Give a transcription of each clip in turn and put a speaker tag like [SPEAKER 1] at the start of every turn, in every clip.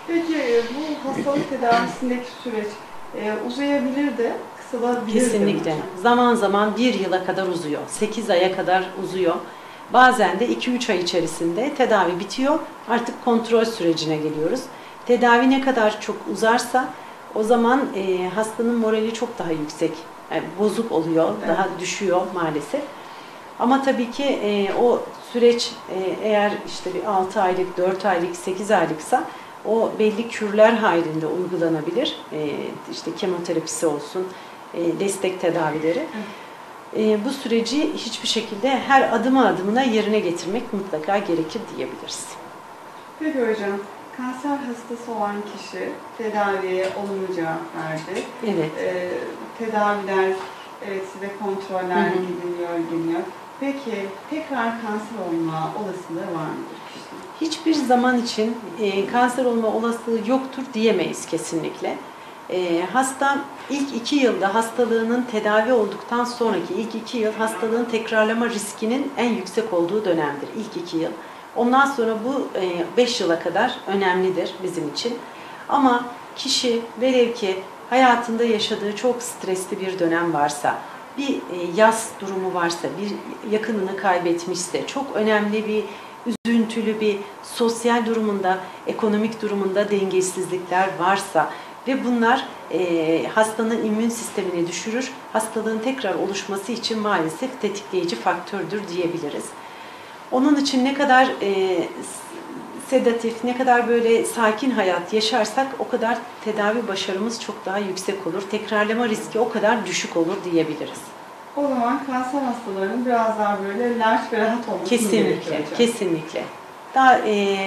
[SPEAKER 1] Peki bu hastalık tedavisindeki süreç uzayabilir de, kısalabilir de
[SPEAKER 2] Kesinlikle.
[SPEAKER 1] mi?
[SPEAKER 2] Zaman zaman 1 yıla kadar uzuyor. 8 aya kadar uzuyor. Bazen de 2-3 ay içerisinde tedavi bitiyor. Artık kontrol sürecine geliyoruz. Tedavi ne kadar çok uzarsa o zaman hastanın morali çok daha yüksek. Yani bozuk oluyor,
[SPEAKER 1] Evet.
[SPEAKER 2] daha düşüyor maalesef. Ama tabii ki o süreç eğer işte bir 6 aylık, 4 aylık, 8 aylıksa o belli kürler halinde uygulanabilir. İşte kemoterapisi olsun, destek tedavileri. Bu süreci hiçbir şekilde her adımına yerine getirmek mutlaka gerekir diyebiliriz.
[SPEAKER 1] Peki hocam, kanser hastası olan kişi tedaviye olumlu cevap verdi.
[SPEAKER 2] Evet.
[SPEAKER 1] Tedaviler, evet, size kontroller gidiliyor. Peki tekrar kanser olma olasılığı var mıdır kişinin?
[SPEAKER 2] Hiçbir zaman için kanser olma olasılığı yoktur diyemeyiz kesinlikle. Hasta ilk 2 yılda hastalığının tedavi olduktan sonraki ilk 2 yıl hastalığın tekrarlama riskinin en yüksek olduğu dönemdir. İlk 2 yıl. Ondan sonra bu 5 yıla kadar önemlidir bizim için. Ama kişi velev ki hayatında yaşadığı çok stresli bir dönem varsa, bir yas durumu varsa, bir yakınını kaybetmişse, çok önemli bir üzüntülü bir sosyal durumunda, ekonomik durumunda dengesizlikler varsa ve bunlar hastanın immün sistemini düşürür, hastalığın tekrar oluşması için maalesef tetikleyici faktördür diyebiliriz. Onun için ne kadar sedatif, ne kadar böyle sakin hayat yaşarsak o kadar tedavi başarımız çok daha yüksek olur. Tekrarlama riski o kadar düşük olur diyebiliriz.
[SPEAKER 1] O zaman kanser hastalarının biraz daha böyle laç ve rahat olması
[SPEAKER 2] kesinlikle, kesinlikle. Daha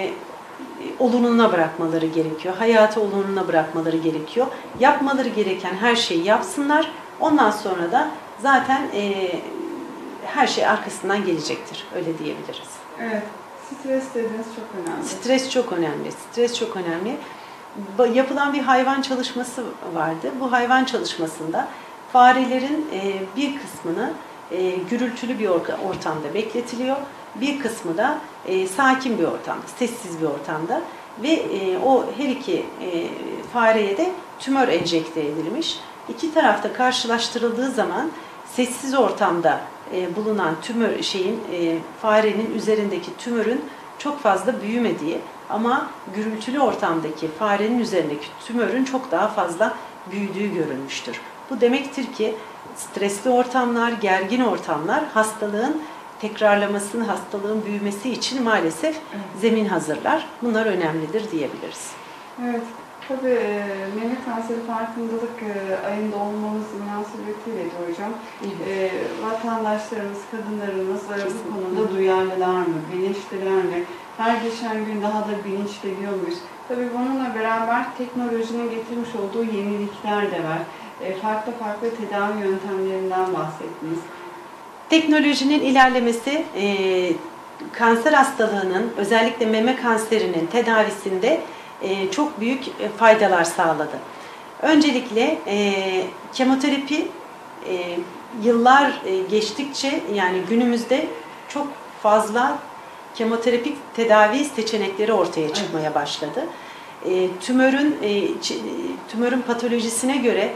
[SPEAKER 2] olununa bırakmaları gerekiyor. Hayatı olununa bırakmaları gerekiyor. Yapmaları gereken her şeyi yapsınlar. Ondan sonra da zaten her şey arkasından gelecektir. Öyle diyebiliriz.
[SPEAKER 1] Evet. Stres dediğiniz çok önemli.
[SPEAKER 2] Stres çok önemli. Stres çok önemli. Yapılan bir hayvan çalışması vardı. Bu hayvan çalışmasında farelerin bir kısmını gürültülü bir ortamda bekletiliyor. Bir kısmı da sakin bir ortamda, sessiz bir ortamda ve o her iki fareye de tümör enjekte edilmiş. İki tarafta karşılaştırıldığı zaman sessiz ortamda bulunan farenin üzerindeki tümörün çok fazla büyümediği ama gürültülü ortamdaki farenin üzerindeki tümörün çok daha fazla büyüdüğü görülmüştür. Bu demektir ki stresli ortamlar, gergin ortamlar hastalığın tekrarlamasını, hastalığın büyümesi için maalesef zemin hazırlar. Bunlar önemlidir diyebiliriz.
[SPEAKER 1] Evet. Tabii meme kanseri farkındalık ayında olmamız münasebetiyle de hocam. Vatandaşlarımız, kadınlarımız bu konuda duyarlılar mı, bilinçliler mi? Her geçen gün daha da bilinçleniyor muyuz? Tabii bununla beraber teknolojinin getirmiş olduğu yenilikler de var. Farklı tedavi yöntemlerinden bahsettiniz.
[SPEAKER 2] Teknolojinin ilerlemesi kanser hastalığının, özellikle meme kanserinin tedavisinde çok büyük faydalar sağladı. Öncelikle kemoterapi yıllar geçtikçe, yani günümüzde çok fazla kemoterapik tedavi seçenekleri ortaya çıkmaya başladı. Tümörün patolojisine göre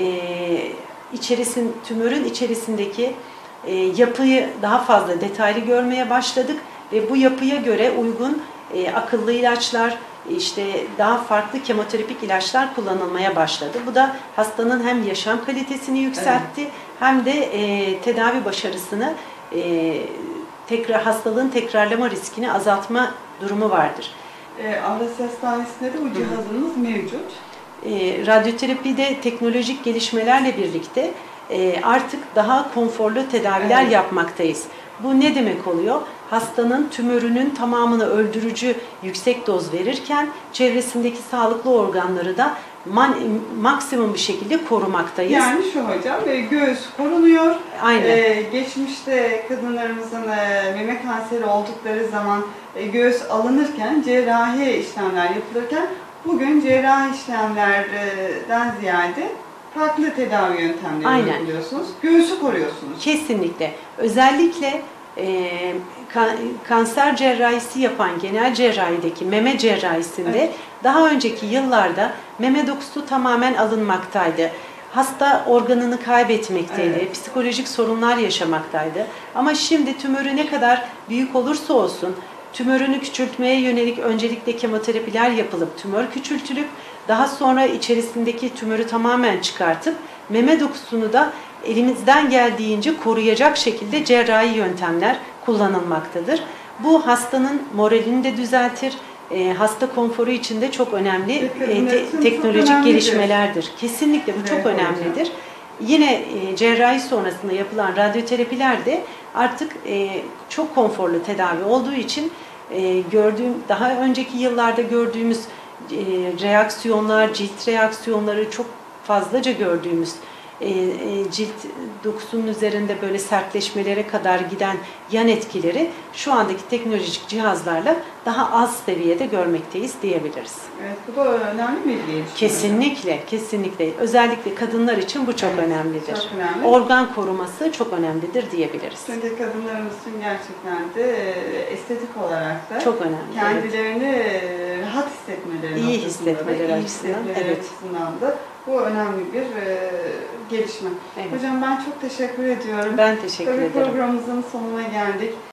[SPEAKER 2] tümörün içerisindeki yapıyı daha fazla detaylı görmeye başladık ve bu yapıya göre uygun akıllı ilaçlar, daha farklı kemoterapik ilaçlar kullanılmaya başladı. Bu da hastanın hem yaşam kalitesini yükseltti, hem de tedavi başarısını, hastalığın tekrarlama riskini azaltma durumu vardır.
[SPEAKER 1] Avrasya Hastanesi'nde de bu cihazınız mevcut.
[SPEAKER 2] Radyoterapide teknolojik gelişmelerle birlikte artık daha konforlu tedaviler yapmaktayız. Bu ne demek oluyor? Hastanın tümörünün tamamını öldürücü yüksek doz verirken çevresindeki sağlıklı organları da maksimum bir şekilde korumaktayız.
[SPEAKER 1] Yani şu hocam, göğüs korunuyor.
[SPEAKER 2] Aynen.
[SPEAKER 1] Geçmişte kadınlarımızın meme kanseri oldukları zaman göğüs alınırken, cerrahi işlemler yapılırken bugün cerrahi işlemlerden ziyade farklı tedavi yöntemleri uyguluyorsunuz. Göğsü koruyorsunuz.
[SPEAKER 2] Kesinlikle. Özellikle kanser cerrahisi yapan genel cerrahideki meme cerrahisinde Daha önceki yıllarda meme dokusu tamamen alınmaktaydı. Hasta organını kaybetmekteydi,
[SPEAKER 1] Evet.
[SPEAKER 2] psikolojik sorunlar yaşamaktaydı. Ama şimdi tümörü ne kadar büyük olursa olsun, tümörünü küçültmeye yönelik öncelikle kemoterapiler yapılıp tümör küçültülüp daha sonra içerisindeki tümörü tamamen çıkartıp meme dokusunu da elimizden geldiğince koruyacak şekilde cerrahi yöntemler kullanılmaktadır. Bu hastanın moralini de düzeltir, hasta konforu için de çok önemli teknolojik gelişmelerdir. Kesinlikle bu çok önemlidir. Yine cerrahi sonrasında yapılan radyoterapiler de artık çok konforlu tedavi olduğu için daha önceki yıllarda gördüğümüz reaksiyonlar, cilt reaksiyonları çok fazlaca gördüğümüz cilt dokusunun üzerinde böyle sertleşmelere kadar giden yan etkileri şu andaki teknolojik cihazlarla daha az seviyede görmekteyiz diyebiliriz.
[SPEAKER 1] Evet, bu da önemli bir gelişme.
[SPEAKER 2] Kesinlikle, kesinlikle. Özellikle kadınlar için bu çok önemlidir.
[SPEAKER 1] Çok önemli.
[SPEAKER 2] Organ koruması çok önemlidir diyebiliriz.
[SPEAKER 1] Çünkü kadınlarımız için gerçekten de estetik olarak da
[SPEAKER 2] çok önemli.
[SPEAKER 1] kendilerini rahat hissetmeleri
[SPEAKER 2] iyi hissetmeleri açısından, evet.
[SPEAKER 1] açısından da bu önemli bir gelişme.
[SPEAKER 2] Evet.
[SPEAKER 1] Hocam ben çok teşekkür ediyorum.
[SPEAKER 2] Ben teşekkür ederim.
[SPEAKER 1] Programımızın sonuna geldik.